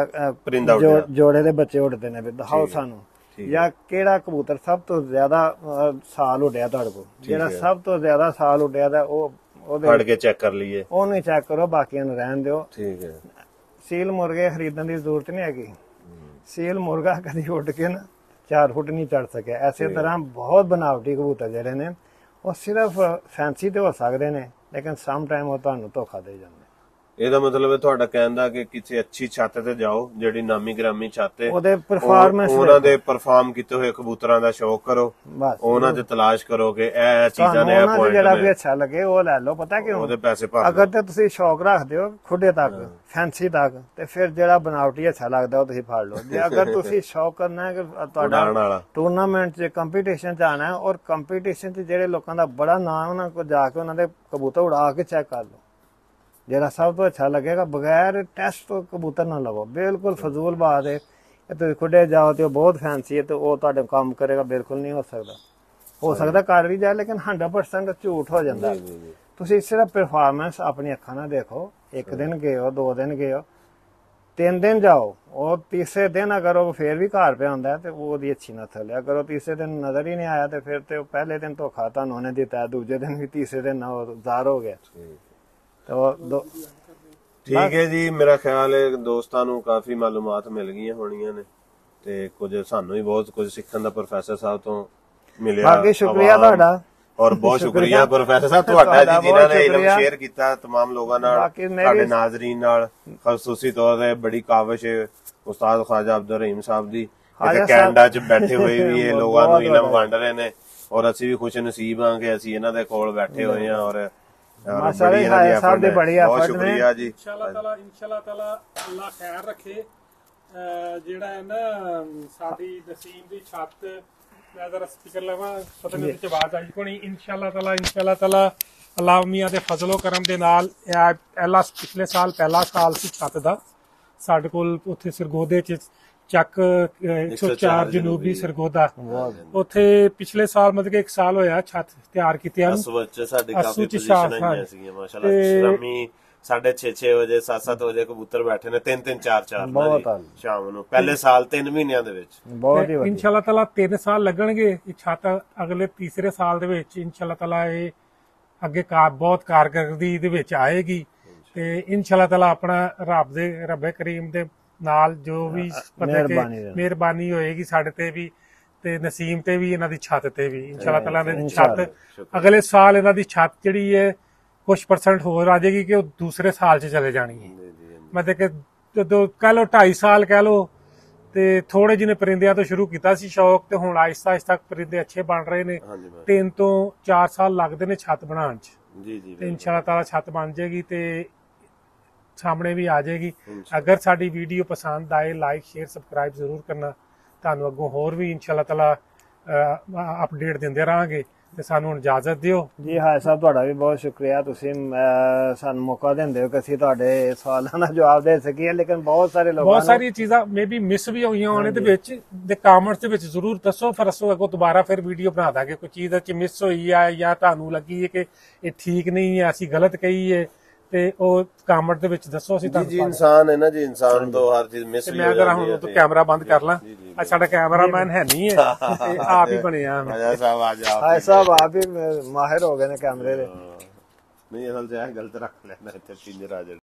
ਜੋੜੇ ਦੇ ਬੱਚੇ ਉੱਡਦੇ ਨੇ, ਦਿਖਾਓ ਸਾਨੂੰ, ਜਾਂ ਕਿਹੜਾ ਕਬੂਤਰ ਸਭ ਤੋਂ ਜ਼ਿਆਦਾ ਸਾਲ ਉੱਡਿਆ ਤੁਹਾਡੇ ਕੋਲ, ਜਿਹੜਾ ਸਭ ਤੋਂ ਜ਼ਿਆਦਾ ਸਾਲ ਉੱਡਿਆ ਦਾ ਉਹ ਫੜ ਕੇ ਚੈੱਕ ਕਰ ਲਈਏ, ਉਹਨੂੰ ਚੈੱਕ ਕਰੋ, ਬਾਕੀਆਂ ਨੂੰ ਰਹਿਣ ਦਿਓ। ਠੀਕ ਹੈ। ਸੀਲ ਮੁਰਗੇ ਖਰੀਦਣ ਦੀ ਜ਼ਰੂਰਤ ਨਹੀਂ ਹੈਗੀ। ਸੀਲ ਮੁਰਗਾ ਕਦੀ ਉੱਡ ਕੇ ਨਾ 4 ਫੁੱਟ ਨਹੀਂ ਚੜ ਸਕਿਆ। ਐਸੇ ਤਰ੍ਹਾਂ ਬਹੁਤ ਬਨਾਵਟੀ ਕਬੂਤਰ ਜਿਹੜੇ ਨੇ ਉਹ ਸਿਰਫ ਫੈਂਸੀ ਤੇ ਹੋ ਸਕਦੇ ਨੇ, ਲੇਕਿਨ ਸਮ ਟਾਈਮ ਉਹ ਤੁਹਾਨੂੰ ਧੋਖਾ ਦੇ ਜਾਂਦੇ। ਇਹਦਾ ਮਤਲਬ ਹੈ ਤੁਹਾਡਾ ਕਹਿਣ ਦਾ ਕਿ ਕਿਸੇ ਅੱਛੀ ਛੱਤ ਤੇ ਜਾਓ, ਜਿਹੜੀ ਨਾਮੀ ਗ੍ਰਾਮੀ ਛੱਤ ਹੈ, ਉਹਦੇ ਪਰਫਾਰਮੈਂਸ, ਉਹਨਾਂ ਦੇ ਪਰਫਾਰਮ ਕੀਤੇ ਹੋਏ ਕਬੂਤਰਾਂ ਦਾ ਸ਼ੌਕ ਕਰੋ, ਉਹਨਾਂ ਤੇ ਤਲਾਸ਼ ਕਰੋ ਕਿ ਇਹ ਚੀਜ਼ਾਂ ਨੇ, ਇਹ ਪੁਆਇੰਟ ਜਿਹੜਾ ਵੀ ਅੱਛਾ ਲੱਗੇ ਉਹ ਲੈ ਲਓ। ਪਤਾ ਕਿਉਂ? ਉਹਦੇ ਪੈਸੇ ਭਰ। ਅਗਰ ਤੇ ਤੁਸੀਂ ਸ਼ੌਕ ਰੱਖਦੇ ਹੋ ਖੁੱਡੇ ਤੱਕ, ਫੈਂਸੀ ਤੱਕ, ਤੇ ਫਿਰ ਜਿਹੜਾ ਬਨਾਵਟੀ ਅੱਛਾ ਲੱਗਦਾ ਉਹ ਤੁਸੀਂ ਫੜ ਲਓ। ਜੇ ਅਗਰ ਤੁਸੀਂ ਸ਼ੌਕ ਕਰਨਾ ਹੈ ਕਿ ਤੁਹਾਡਾ ਟੂਰਨਾਮੈਂਟ 'ਚ ਕੰਪੀਟੀਸ਼ਨ 'ਚ ਆਉਣਾ, ਔਰ ਕੰਪੀਟੀਸ਼ਨ 'ਚ ਜਿਹੜੇ ਲੋਕਾਂ ਦਾ ਬੜਾ ਨਾਮ, ਉਹਨਾਂ ਕੋਲ ਜਾ ਕੇ ਉਹਨਾਂ ਦੇ ਕਬੂਤਰ ਉਡਾ ਕੇ ਚੈੱਕ ਕਰ ਲਓ। ਜਿਹੜਾ ਸਭ ਤੋਂ ਅੱਛਾ ਲੱਗੇਗਾ, ਬਗੈਰ ਟੈਸਟ ਤੋਂ ਕਬੂਤਰ ਨਾ ਲਵੋ, ਬਿਲਕੁਲ ਫਜ਼ੂਲ ਬਾਤ ਹੈ। ਇਹ ਤੁਸੀਂ ਖੁੱਡੇ ਜਾਓ ਤੇ ਉਹ ਬਹੁਤ ਫੈਂਸੀ ਹੈ ਤੇ ਉਹ ਤੁਹਾਡੇ ਕੰਮ ਕਰੇਗਾ, ਬਿਲਕੁਲ ਨਹੀਂ ਹੋ ਸਕਦਾ ਕਰ ਵੀ ਜਾਏ, ਲੇਕਿਨ 100% ਝੂਠ ਹੋ ਜਾਂਦਾ। ਤੁਸੀਂ ਸਿਰਫ ਪਰਫਾਰਮੈਂਸ ਆਪਣੀ ਅੱਖਾਂ ਨਾਲ ਦੇਖੋ। ਇੱਕ ਦਿਨ ਗਏ ਹੋ, 2 ਦਿਨ ਗਏ ਹੋ, 3 ਦਿਨ ਜਾਓ, ਉਹ ਤੀਸਰੇ ਦਿਨ ਅਗਰ ਉਹ ਫੇਰ ਵੀ ਘਰ ਪਿਆ ਹੁੰਦਾ ਹੈ ਤੇ ਉਹਦੀ ਅੱਛੀ ਨਸਲ ਹੈ। ਅਗਰ ਉਹ ਤੀਸਰੇ ਦਿਨ ਨਜ਼ਰ ਹੀ ਨਹੀਂ ਆਇਆ ਤੇ ਫਿਰ ਤੇ ਉਹ ਪਹਿਲੇ ਦਿਨ ਧੋਖਾ ਤੁਹਾਨੂੰ ਉਹਨੇ ਦਿੱਤਾ, ਦੂਜੇ ਦਿਨ ਵੀ, ਤੀਸਰੇ ਦਿਨ ਉਹ ਜ਼ਾਰ ਹੋ ਗਿਆ। ਤੇ ਉਹ ਠੀਕ ਹੈ ਜੀ, ਮੇਰਾ ਖਿਆਲ ਹੈ ਦੋਸਤਾਂ ਨੂੰ ਕਾਫੀ ਮਾਲੂਮਾਤ ਮਿਲ ਗਈਆਂ ਹੋਣੀਆਂ ਨੇ ਤੇ ਕੁਝ ਸਾਨੂੰ ਵੀ ਬਹੁਤ ਕੁਝ ਸਿੱਖਣ ਦਾ ਪ੍ਰੋਫੈਸਰ ਸਾਹਿਬ ਤੋਂ ਮਿਲਿਆ। ਬਾਕੀ ਸ਼ੁਕਰੀਆ ਤੁਹਾਡਾ, ਔਰ ਬਹੁਤ ਸ਼ੁਕਰੀਆ ਪ੍ਰੋਫੈਸਰ ਸਾਹਿਬ ਤੁਹਾਡਾ ਜੀ, ਜਿਨ੍ਹਾਂ ਨੇ ਇਲਮ ਸ਼ੇਅਰ ਕੀਤਾ तमाम ਲੋਕਾਂ ਨਾਲ, ਸਾਡੇ ਨਾਜ਼ਰੀਨ ਨਾਲ। ਖਸੂਸੀ ਤੌਰ ਤੇ ਬੜੀ ਕਾਵਿਸ਼ ਉਸਤਾਦ ख्वाजा अब्दुल रहीम ਸਾਹਿਬ ਦੀ, ਕੈਨੇਡਾ ਚ ਬੈਠੇ ਹੋਏ ਵੀ ਇਹ ਲੋਕਾਂ ਨੂੰ ਇਲਮ ਵੰਡ ਰਹੇ ਨੇ, ਔਰ ਅਸੀਂ ਵੀ ਖੁਸ਼ ਨਸੀਬ ਹਾਂ ਕਿ ਅਸੀਂ ਇਹਨਾਂ ਦੇ ਕੋਲ ਬੈਠੇ ਹੋਏ ਹਾਂ। ਔਰ ਮਾਸ਼ਾਅੱਲਾ ਸਾਹਿਬ ਦੇ ਬੜੀ ਬਹੁਤ ਸ਼ੁਕਰੀਆ ਜੀ। इंशाल्लाह ताला अल्लाह खैर रखे। ਜਿਹੜਾ ਹੈ ਨਾ ਸਾਡੀ ਨਸੀਮ ਦੀ ਛੱਤ, ਮੈਂ ਜ਼ਰਾ ਸਪੀਕਰ ਲਵਾਂ, ਪਤਾ ਨਹੀਂ ਉਹਦੇ ਚ ਆਵਾਜ਼ ਆਈ ਕੋਣੀ। इंशाल्लाह ताला ਅੱਲਾਹ ਮੀਆਂ ਦੇ ਫਜ਼ਲੋ ਕਰਮ ਦੇ ਨਾਲ ਪਹਿਲਾ ਪਿਛਲੇ ਸਾਲ ਪਹਿਲਾ ਸਾਲ ਸੀ ਛੱਤ ਦਾ ਸਾਡੇ ਕੋਲ ਉੱਥੇ ਸਰਗੋਦੇ ਚ ਚੱਕ 104 ਜਨੂਬੀ ਸਰਗੋਦਾ, ਉੱਥੇ ਪਿਛਲੇ ਸਾਲ ਮਤਲਬ ਕਿ 1 ਸਾਲ ਹੋਇਆ ਛੱਤ ਤਿਆਰ ਕੀਤਿਆਂ ਨੂੰ। ਸਾਡੇ ਕਾਫੀ ਪੋਜੀਸ਼ਨਾਂ ਆਈਆਂ ਸੀਗੀਆਂ ਮਾਸ਼ਾਅੱਲਾ। ਸ਼ਾਮੀ 6:30 ਵਜੇ 7 ਵਜੇ ਕਬੂਤਰ ਬੈਠੇ ਨੇ 3 4 ਸ਼ਾਮ ਨੂੰ, ਪਹਿਲੇ ਸਾਲ 3 ਮਹੀਨਿਆਂ ਦੇ ਵਿੱਚ। ਇੰਸ਼ਾਅੱਲਾ ਤਾਲਾ 3 ਸਾਲ ਲੱਗਣਗੇ ਇਹ ਛੱਤ, ਅਗਲੇ ਤੀਸਰੇ ਸਾਲ ਦੇ ਵਿੱਚ ਇੰਸ਼ਾਅੱਲਾ ਤਾਲਾ ਇਹ ਅੱਗੇ ਬਹੁਤ ਕਾਰਗਰਦੀ ਦੇ ਵਿੱਚ ਆਏਗੀ। ਤੇ ਇੰਸ਼ਾਅੱਲਾ ਤਾਲਾ ਆਪਣਾ ਰੱਬ ਕਰੀਮ ਦੇ ਨਾਲ ਜੋ ਵੀ ਮਿਹਰਬਾਨੀ ਹੋਏਗੀ ਸਾਡੇ ਤੇ ਵੀ ਤੇ ਨਸੀਮ ਤੇ ਵੀ, ਇਹਨਾਂ ਦੀ ਛੱਤ ਤੇ ਵੀ ਇੰਸ਼ਾਅੱਲਾ ਤਾਲਾ ਦੀ ਛੱਤ ਅਗਲੇ ਸਾਲ ਇਹਨਾਂ ਦੀ ਛੱਤ ਜਿਹੜੀ ਹੈ ਕੁਝ % ਹੋਰ ਆ ਜਾਏਗੀ ਕਿ ਉਹ ਦੂਸਰੇ ਸਾਲ 'ਚ ਚਲੇ ਜਾਣੀ ਹੈ। ਮਤਲਬ ਕਿ ਕਹਿ ਲਓ 2.5 ਸਾਲ ਕਹਿ ਲਓ। ਤੇ ਥੋੜੇ ਜਿਹੇ ਪਰਿੰਦਿਆਂ ਤੋਂ ਸ਼ੁਰੂ ਕੀਤਾ ਸੀ ਸ਼ੌਕ, ਤੇ ਹੁਣ ਆਹਿਸਤਾ ਆਹਿਸਤਾ ਪਰਿੰਦੇ ਅੱਛੇ ਬਣ ਰਹੇ ਨੇ। 3 ਤੋਂ 4 ਸਾਲ ਲੱਗਦੇ ਨੇ ਛੱਤ ਬਣਾਉਣ 'ਚ। ਤੇ ਇੰਸ਼ਾਅੱਲਾ ਤਾਲਾ ਛੱਤ ਬਣ ਜਾਏਗੀ ਤੇ ਸਾਹਮਣੇ ਵੀ ਆ ਜਾਏਗੀ। ਅਗਰ ਸਾਡੀ ਵੀਡੀਓ ਪਸੰਦ ਆਏ, ਲਾਈਕ ਸ਼ੇਅਰ ਸਬਸਕ੍ਰਾਈਬ ਜ਼ਰੂਰ ਕਰਨਾ। ਤੁਹਾਨੂੰ ਅੱਗੋਂ ਹੋਰ ਵੀ ਇੰਸ਼ਾਅੱਲਾ ਤਾਲਾ ਅਪਡੇਟ ਦਿੰਦੇ ਰਹਾਂਗੇ। ਤੇ ਸਾਨੂੰ ਹੁਣ ਇਜਾਜ਼ਤ ਦਿਓ ਜੀ। ਹਾਂ ਸਾਹਿਬ ਤੁਹਾਡਾ ਵੀ ਬਹੁਤ ਸ਼ੁਕਰੀਆ, ਤੁਸੀਂ ਸਾਨੂੰ ਮੌਕਾ ਦਿੰਦੇ ਹੋ ਕਿ ਅਸੀਂ ਤੁਹਾਡੇ ਸਵਾਲਾਂ ਦਾ ਜਵਾਬ ਦੇ ਸਕੀਏ। ਲੇਕਿਨ ਬਹੁਤ ਸਾਰੀਆਂ ਚੀਜ਼ਾਂ ਮੇ ਬੀ ਮਿਸ ਵੀ ਹੋਈਆਂ ਹੋਣੇ ਦੇ ਵਿੱਚ, ਦੇ ਕਮੈਂਟਸ ਦੇ ਵਿੱਚ ਜ਼ਰੂਰ ਦੱਸੋ, ਫਿਰ ਅਸੀਂ ਅੱਗੋਂ ਦੁਬਾਰਾ ਫਿਰ ਵੀਡੀਓ ਬਣਾ ਦਾਂਗੇ। ਕੋਈ ਚੀਜ਼ ਚ ਮਿਸ ਹੋਈ ਹੈ ਜਾਂ ਤੁਹਾਨੂੰ ਲੱਗੀ ਹੈ ਕਿ ਇਹ ਠੀਕ ਨਹੀਂ ਹੈ, ਅਸੀਂ ਗਲਤ ਕਹੀ ਹੈ, ਤੇ ਉਹ ਕਮੈਂਟ ਦੇ ਵਿੱਚ ਦੱਸੋ। ਅਸੀਂ ਜੀ ਇਨਸਾਨ ਹੈ ਨਾ ਜੀ, ਇਨਸਾਨ ਤੋਂ ਹਰ ਚੀਜ਼ ਮਿਸ ਮੈਂ ਅਗਰ ਹੁਣ ਤੋਂ ਕੈਮਰਾ ਬੰਦ ਕਰ ਲਾਂ, ਸਾਡਾ ਕੈਮਰਾਮੈਨ ਹੈ ਨਹੀਂ ਹੈ, ਆਪ ਹੀ ਬਣਿਆ। ਸਾਹਿਬ ਆਪ ਹੀ ਮਾਹਿਰ ਹੋ ਗਏ ਨੇ ਕੈਮਰੇ ਦੇ। ਨਹੀਂ ਅਸਲ ਚ ਗਲਤ ਰੱਖ ਲੈਣਾ ਇੱਥੇ ਪਿੰਜਰਾ।